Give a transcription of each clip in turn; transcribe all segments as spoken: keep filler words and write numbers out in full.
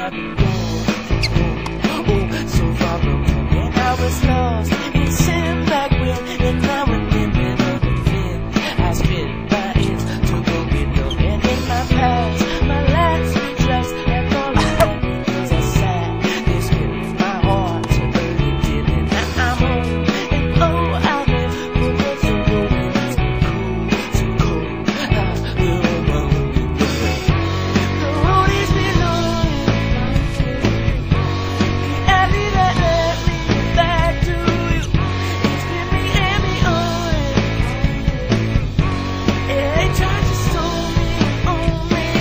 I've been going, oh, so far from home. And I was lost in sin back when, and now remembering of the fin. I spit my ends to the window, and in my past, my last trust and all of it is a sad. This with my heart to hurt it did, and now I'm home. And oh, I live for the so cold, and it's been cold, so cold. I will alone in the rain. The road is below, the alley that led me back to you. It's been me and me on it. Yeah, they tried to stole me, own me.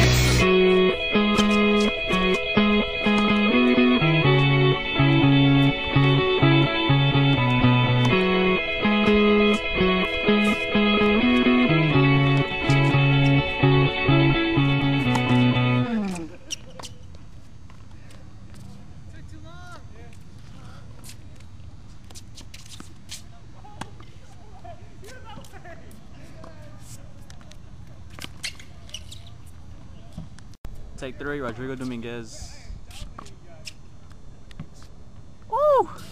Take three, Rodrigo Dominguez. Woo!